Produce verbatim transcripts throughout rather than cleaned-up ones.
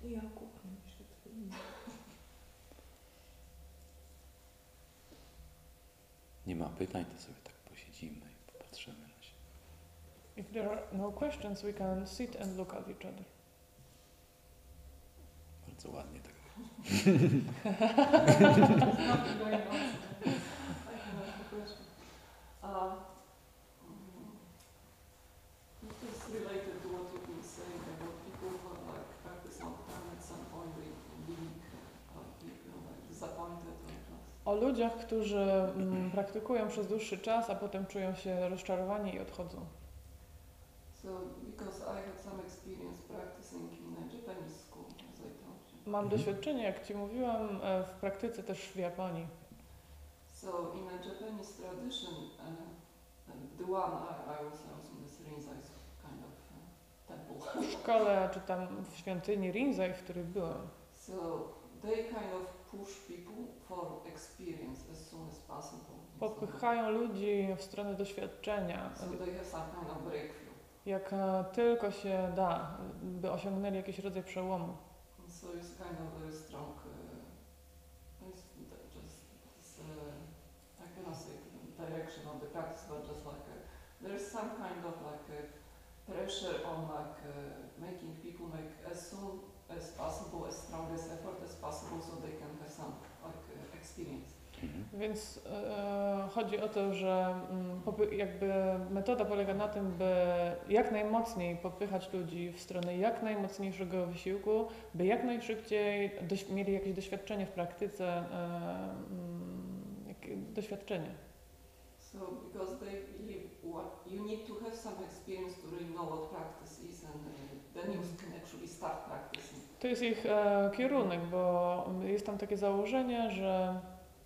Jakub. Nie ma pytań, to sobie tak posiedzimy i popatrzymy na siebie. If there are no questions, we can sit and look at each other. Bardzo ładnie tak. Related to what you've been saying about people who are like practice long time at some point they leave, like they feel like disappointed or just. O ludziach, którzy mm, praktykują przez dłuższy czas, a potem czują się rozczarowani i odchodzą. So because I had some experience practicing in a Japanese school, as I told you. Mam Mhm. doświadczenie, jak Ci mówiłam, e, w praktyce też w Japonii. So in a Japanese tradition, uh, the one I, I was, I was in this Rinzai kind of uh, temple. W szkole, czy tam w świątyni Rinzai, w której byłem. So they kind of push people for experience as soon as possible. Popychają ludzi w stronę doświadczenia, So they have some kind of breakthrough. jak e, tylko się da, by osiągnęli jakiś rodzaj przełomu. And so it's kind of very strong. Uh, it's just this, uh, I cannot say the direction of the practice, but just like a, there's some kind of like a pressure on like uh, making people make as soon as possible, as strong as effort as possible, so they can have some like uh, experience. Mhm. Więc e, chodzi o to, że mm, popy- jakby metoda polega na tym, by jak najmocniej popychać ludzi w stronę jak najmocniejszego wysiłku, by jak najszybciej doś- mieli jakieś doświadczenie w praktyce, e, mm, jakie doświadczenie. So because they believe what you need to have some experience to really know what practice is, and uh, then you can actually start practicing. To jest ich e, kierunek, bo jest tam takie założenie, że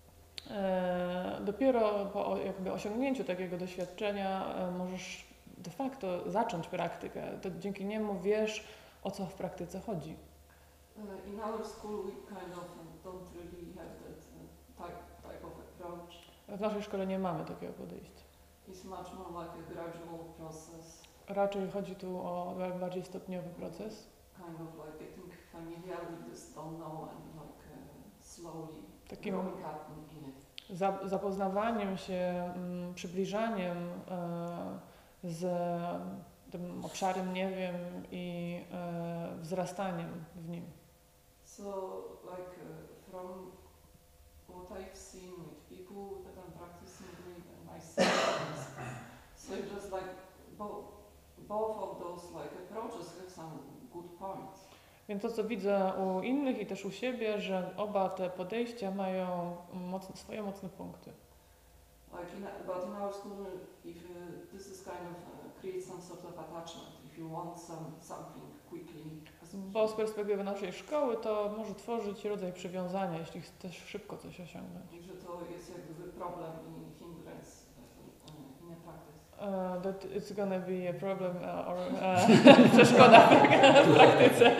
e, dopiero po o- jakby osiągnięciu takiego doświadczenia e, możesz de facto zacząć praktykę. To dzięki niemu wiesz, o co w praktyce chodzi. Uh, in our school, we kind of don't really have that uh, type, type of approach. W naszej szkole nie mamy takiego podejścia. It's much more like a gradual process, Raczej chodzi tu o bardziej stopniowy proces. kind of like getting familiar with this, don't know, and like uh, slowly Takim growing up in, in it. za, zapoznawaniem się, mm, przybliżaniem e, z tym obszarem nie wiem i e, wzrastaniem w nim. So like uh, from what I've seen with people that I'm practicing with and myself, so it's just like both both of those like approaches have some good points. Więc to, co widzę u innych i też u siebie, że oba te podejścia mają mocne, swoje mocne punkty. Like in a, but in our school, if uh, this is kind of uh, creates some sort of attachment, if you want some something quickly. Bo z perspektywy naszej szkoły to może tworzyć rodzaj przywiązania, jeśli chcesz szybko coś osiągnąć. Że to jest jakby problem i hindrance uh, in a practice. Uh, that it's gonna be a problem uh, or uh, przeszkoda w praktyce.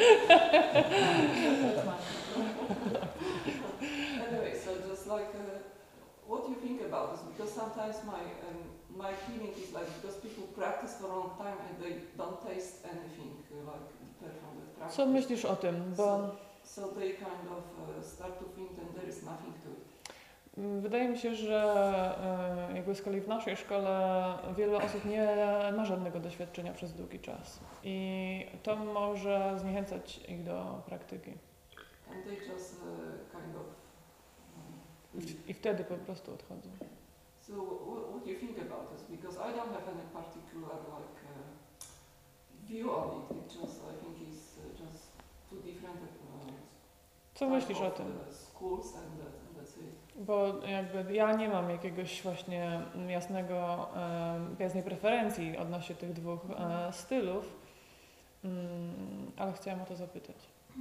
Anyway, so just like uh, what do you think about this? Because sometimes my um, my feeling is like because people practice for a long time and they don't taste anything uh, like deeper from the practice. Co myślisz o tym? Bo So they kind of uh, start to think that there is nothing to it. wydaje mi się, że e, jakby z kolei w naszej szkole wiele osób nie ma żadnego doświadczenia przez długi czas i to może zniechęcać ich do praktyki. And they just uh, kind of um, I wtedy po prostu odchodzą. So what, what do you think about this? Because I don't have any particular like uh, view on it. It just I think it's uh, just two different uh, Co type myślisz o of, tym? uh, schools and, that, and that's it. Bo jakby ja nie mam jakiegoś właśnie jasnego, e, jasnej preferencji odnośnie tych dwóch e, stylów, mm, ale chciałam o to zapytać.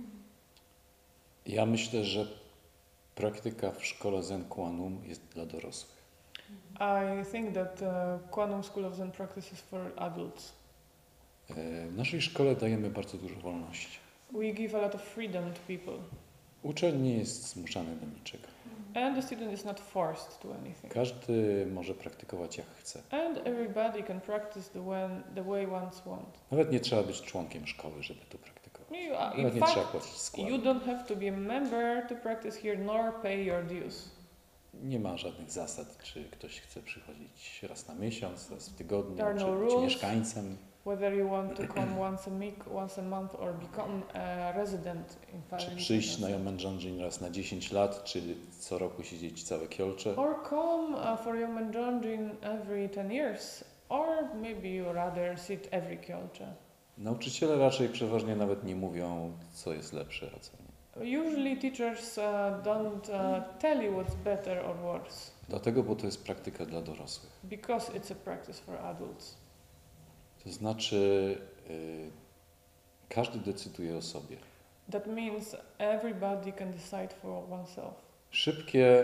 Ja myślę, że praktyka w szkole Zen Kwanum jest dla dorosłych. I think that uh, Kwanum School of Zen practice is for adults. E, W naszej szkole dajemy bardzo dużo wolności. We give a lot of freedom to people. Uczeń nie jest zmuszany do niczego. And the student is not forced to anything. Każdy może praktykować jak chce. And everybody can practice the, when, the way ones want. Nawet nie trzeba być członkiem szkoły, żeby tu praktykować. You, uh, Nawet in nie trzeba fact, płacić składu. you don't have to be a member to practice here nor pay your dues. Nie ma żadnych zasad, czy ktoś chce przychodzić raz na miesiąc, raz w tygodniu, There are czy no być rules. mieszkańcem. Whether you want to come once a week, once a month, or become a resident in Czy Falun przyjść na Gong. Yemenjanjin raz na dziesięć lat, czy co roku siedzieć całe kiolcze. Or come uh, for Yemenjanjin every ten years, or maybe you rather sit every kyolche. Nauczyciele raczej przeważnie nawet nie mówią, co jest lepsze, a co nie. Usually teachers uh, don't uh, tell you what's better or worse, Dlatego, bo to jest praktyka dla dorosłych. because it's a practice for adults. To znaczy, y, każdy decyduje o sobie. That means everybody can decide for oneself. Szybkie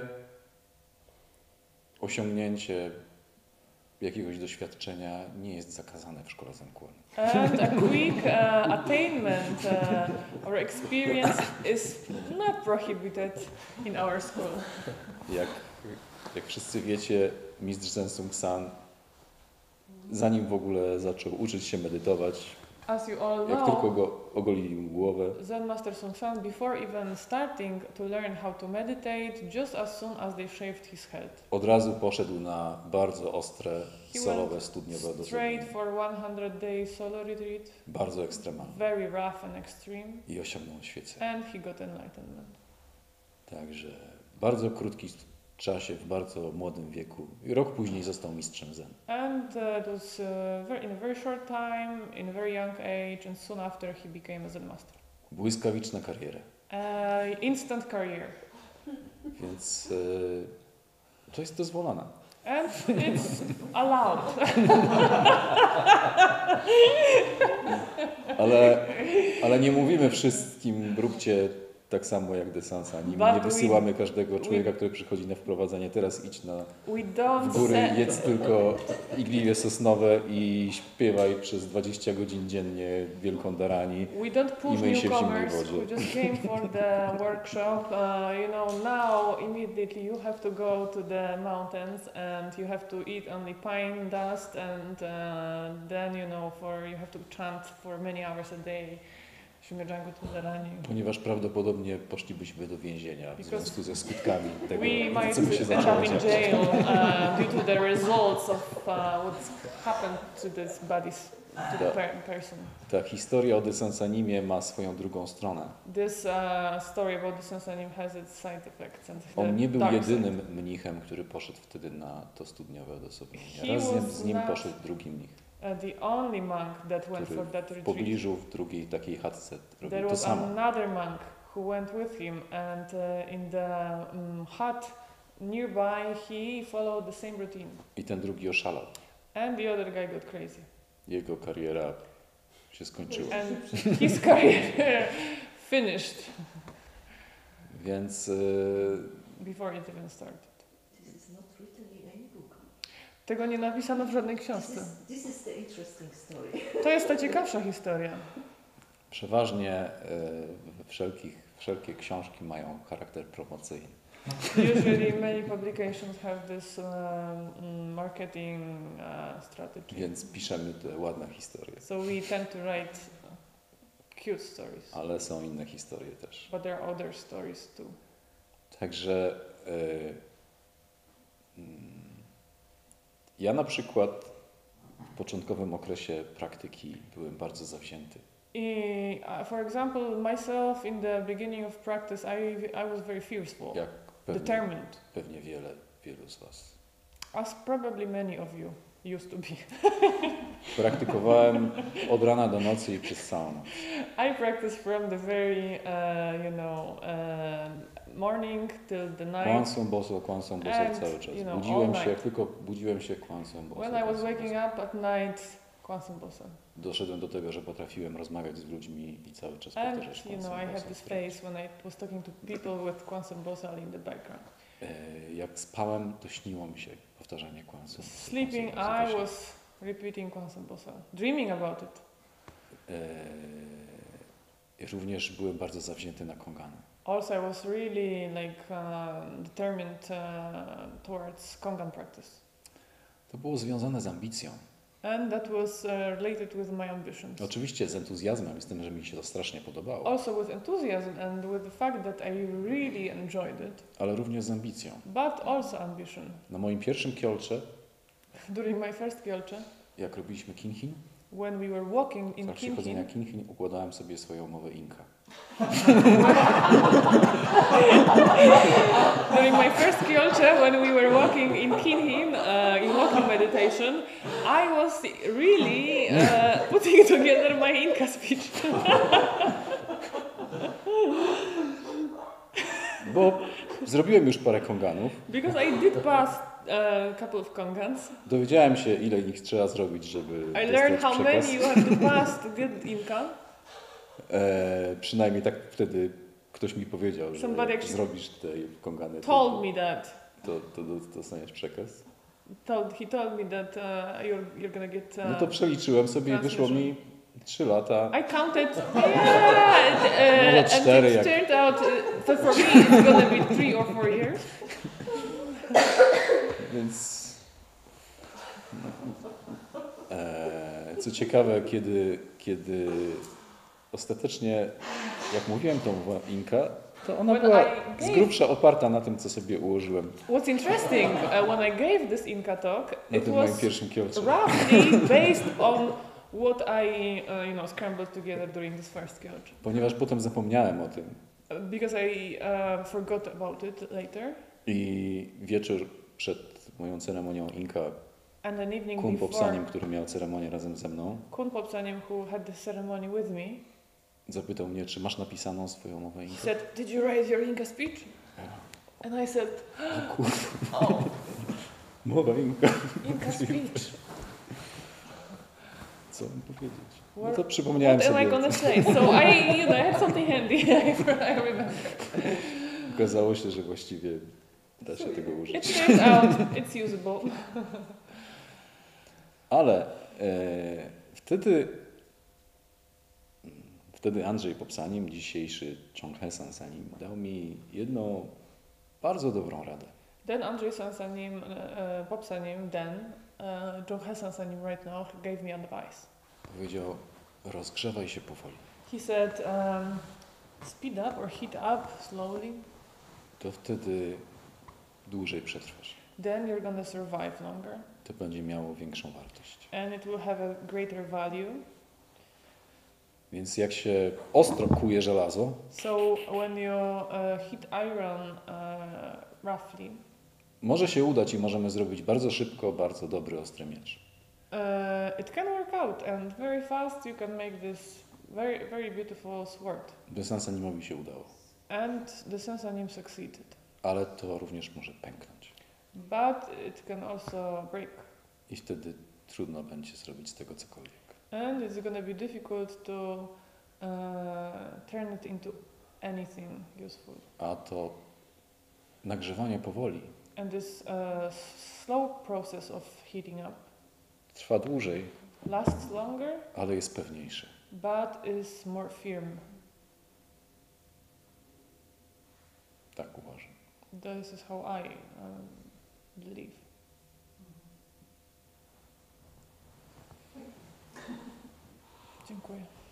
osiągnięcie jakiegoś doświadczenia nie jest zakazane w szkole Zen Kuan. And a quick uh, attainment uh, or experience is not prohibited in our school. Jak, jak wszyscy wiecie, mistrz Zen Sung San, zanim w ogóle zaczął uczyć się medytować, As you all jak tylko know, go ogolili mu głowę, Zen Master Sung San, before even starting to learn how to meditate, just as soon as they shaved his head, od razu poszedł na bardzo ostre, He solowe, went studniowe straight dozowanie. for one hundred day solo retreat, Bardzo ekstremalne. very rough and extreme, I osiągnął świecę. and he got enlightenment. Także w bardzo krótkim czasie, w bardzo młodym wieku, i rok później został mistrzem Zen. And uh, it was uh, very, in a very short time, in a very young age, and soon after he became a Zen master. Błyskawiczna kariera. Uh, instant career. Więc y, to jest dozwolone. And it's allowed. Ale, ale nie mówimy wszystkim, róbcie tak samo jak Desansa. Nie, But nie we- wysyłamy każdego we- człowieka, który przychodzi na wprowadzenie. Teraz idź na We w don't góry, say, jedz tylko igliwie sosnowe i śpiewaj przez dwadzieścia godzin dziennie wielką darani. we don't push I myj się w zimnej newcomers wodzie. who just came for the workshop. Uh, you know, now immediately you have to go to the mountains and you have to eat only pine dust, and uh, then you know, for you have to chant for many hours a day. Shumyajangu Tundarani. Ponieważ prawdopodobnie poszlibyśmy do więzienia w Because związku ze skutkami tego, We might co by się end zaczęło up in dziać. jail uh, due to the results of uh, what's happened to these bodies, to the Tak. per person. Ta historia o Desansanimie ma swoją drugą stronę. This uh, story about the Sansanim has its side effects. And the On nie był dark jedynym mnichem, który poszedł wtedy na to studniowe odosobnienie. He Razem was z nim not- poszedł drugi mnich, side. Uh, the only monk that went który for that w retreat. pobliżu w drugiej takiej chatce There robił to was samo. another monk who went with him, and uh, in the um, hut nearby, he followed the same routine. I ten drugi oszalał. And the other guy got crazy. Jego kariera się skończyła. And his career finished Więc y, before it even started. This is not written in any book. Tego nie napisano w żadnej This książce. is, this is the interesting story. To jest ta ciekawsza historia. przeważnie y, wszelkich, wszelkie książki mają charakter promocyjny. Usually many publications have this um, marketing uh, strategy. Więc piszemy te ładne historie. So we tend to write cute stories. Ale są inne historie też. But there are other stories too. Także y, mm, ja na przykład w początkowym okresie praktyki byłem bardzo zawzięty. I, uh, for example, myself in the beginning of practice, I, I was very fearful, Jak pewnie, determined, pewnie wiele, wielu z Was. as probably many of you used to be. Praktykowałem od rana do nocy i przez całą noc. I practiced from the very, uh, you know, uh, morning till the night. Kłansą boso, kłansą boso And, cały czas. you know, Budziłem all się, night. jak tylko budziłem się kłansą boso. When I was kłansą waking boso. up at night, Kwansam Bosa. Doszedłem do tego, że potrafiłem rozmawiać z ludźmi i cały czas And, powtarzać you know, kłansą I had boso. this phase when I was talking to people with Kwansam Bosa in the background. E, Jak spałem, to śniło mi się powtarzanie kłansą. Sleeping, I was repeating Kwansam Bosa, dreaming about it. E, Również byłem bardzo zawzięty na kongany. Also, I was really like uh, determined uh, towards Kongan practice. To było związane z ambicją. And that was uh, related with my ambitions. Oczywiście z entuzjazmem, z tym, że mi się to strasznie podobało, Also with enthusiasm and with the fact that I really enjoyed it, ale również z ambicją. but also ambition. Na moim pierwszym kiolcze, During my first Kielce, jak robiliśmy kinhin, when we were walking w in trakcie chodzenia Kinkin, kinhin układałem sobie swoją umowę Inka. during my first Kielce, when we were walking in Kinhin, uh, in walking meditation, I was really uh, putting together my Inca speech. Bo zrobiłem już parę konganów, Because I did pass a couple of Kongans. dowiedziałem się, ile ich trzeba zrobić, żeby I learned dostać how przekaz. many you have to pass to get Inca. E, przynajmniej tak wtedy ktoś mi powiedział, że Somebody jak actually zrobisz te kongany, to, Told me that. to, to, to dostaniesz przekaz. Told, he told me that uh, you're, you're gonna get. Uh, No to przeliczyłem sobie i wyszło mi trzy lata. I counted. Yeah, Może uh, and cztery, it jak- turned out uh, that for me it's gonna be three or four years. Więc e, co ciekawe, kiedy, kiedy ostatecznie, jak mówiłem tą Inka, to ona When była I z gave- grubsza oparta na tym, co sobie ułożyłem What's interesting, uh, when I gave this Inca talk, na it tym moim was pierwszym kielce. roughly based on what I, uh, you know, scrambled together during this first Kielce. Ponieważ potem zapomniałem o tym Uh, Because I uh, forgot about it later, i wieczór przed moją ceremonią Inka, and an evening Kun before Popsaniem, który miał ceremonię razem ze mną, Kun Popsanim, who had the ceremony with me, zapytał mnie, czy masz napisaną swoją mowę he Inka. said, "Did you write your Inca speech?" And I said, O kurde, "Oh, mowa Inka. Inca speech. Co mam powiedzieć? No What- to przypomniałem What am I sobie. gonna say?" So I, you know, I had something handy. I remember. Okazało się, że właściwie da się tego It użyć. turns out it's usable. Ale e, wtedy, wtedy Andrzej Popsanim, dzisiejszy Chonghe Sansanim, dał mi jedną bardzo dobrą radę. Then Andrzej Sansanim, uh, uh, Popsanim, then uh, Jonghe Sansanim right now gave me advice. Powiedział, rozgrzewaj się powoli. He said, um, speed up or heat up slowly, To wtedy dłużej przetrwasz. then you're gonna survive longer. To będzie miało większą wartość. And it will have a greater value. Więc jak się ostro kuje żelazo, So when you uh, heat iron uh, roughly, może się udać i możemy zrobić bardzo szybko, bardzo dobry, ostry miecz. uh, it can work out, and very fast you can make this very, very beautiful sword. Do Sansanimowi się udało. And the Sansanim succeeded. Ale to również może pęknąć. But it can also break. I wtedy trudno będzie zrobić z tego cokolwiek. And it's going to be difficult to uh, turn it into anything useful. A to nagrzewanie powoli And this uh, slow process of heating up trwa dłużej, lasts longer, ale jest pewniejszy. but is more firm. Tak uważam. This is how I um, believe. Dziękuję.